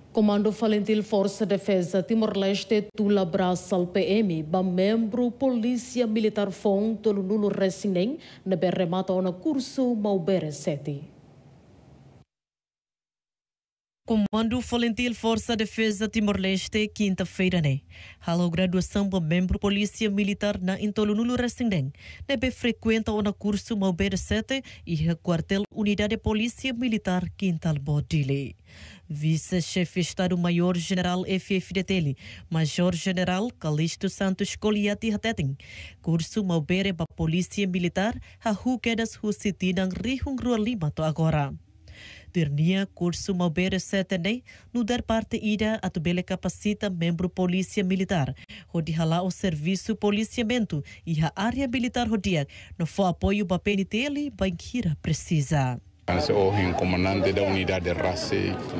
Comando Valentil Força Defesa Timor-Leste Tula Braçal PM, ba membro Polícia Militar Fon tolo nulo resinem na berremata ona curso Maubere 7. Comando Valentil Força Defesa Timor-Leste, quinta-feira, Halo graduação para membro Polícia Militar na Intolunulo Resindeng, nebe frequenta o curso Maubere 7 e quartel Unidade Polícia Militar Quintal Bodile. Vice-chefe Estado-Maior General FFDTL, Major-General Calixto Santos Coliati Hateting, curso Maubere para Polícia Militar, a quedas husitinang rihung rua lima to agora. Ternia curso Maubere 7 no dar parte ida a tubele capacita membro Polícia Militar, onde hala o serviço policiamento e a área militar rodia, no for apoio para PNTL, banqueira precisa. O comandante da unidade de raça,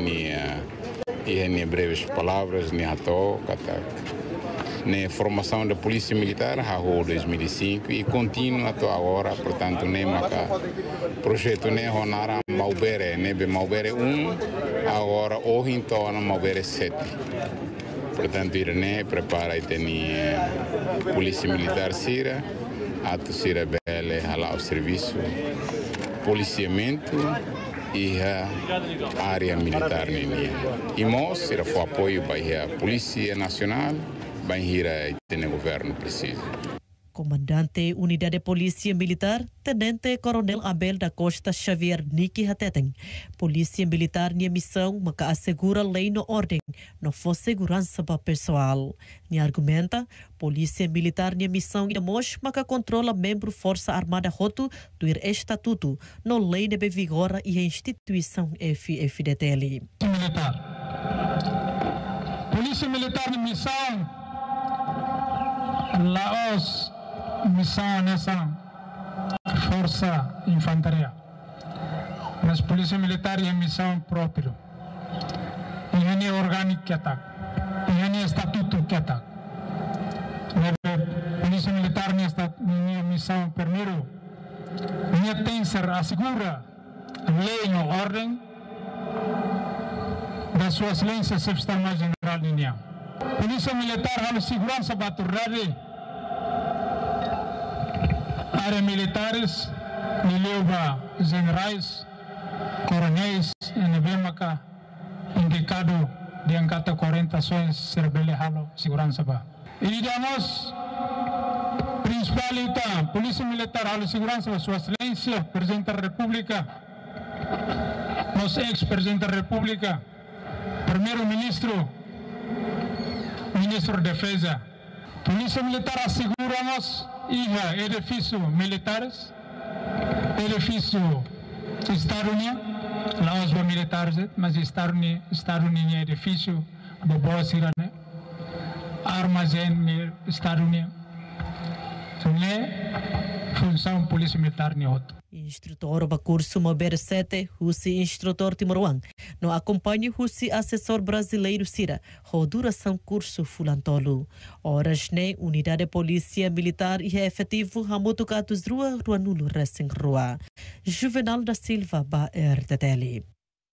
em breves palavras, na formação da Polícia Militar, em 2005, e continua até agora, portanto, o projeto Honara Maubere, Maubere 1, agora hoje então Maubere 7. Portanto, ele prepara e tem Polícia Militar Sira, a Sira Bele, lá o serviço, policiamento e a área militar. E nós, será o apoio para a Polícia Nacional, banheira e o governo precisa. Comandante Unidade Polícia Militar, Tenente Coronel Abel da Costa Xavier Niki Hateteng. Polícia Militar nia missão maka assegura lei no ordem, não for segurança para pessoal. Nia argumenta, Polícia Militar nia missão nia mos maka controla membro Força Armada Roto do estatuto, no lei de vigora e a instituição FFDTL. Polícia Militar nia missão Laos missão nessa força infantaria, mas polícia militar é missão própria. E é orgânico que ataca, e é estatuto que ataca. Polícia militar é missão primeiro, minha tem ser assegura lei e ordem da sua excelência chefe de Estado-Maior-General de União. Polícia militar a segurança baturrari áreas militares, leva generais, coronéis, NBMK, indicado de angkata 40 ações cerebele halo segurança ba. E damos principal ita Polícia Militar halo segurança ba sua excelência Presidente da República, nosso ex-Presidente da República, Primeiro-Ministro, Ministro da Defesa. Polícia Militar assegura-nos edifícios militares, edifício Estado-União, lá os militares, mas Estado-União é edifício do Boa-Sira, armazém Estado-União. Função Polícia Militar nem outro. Instrutor do curso Maubere 7, Russi instrutor Timoruang, no acompanha Russi assessor brasileiro Sira, a duração curso fulantolo. Horas ne Unidade Polícia Militar e efetivo Hamutucatus Rua Nulo Racing Rua. Juvenal da Silva, ba RTTL.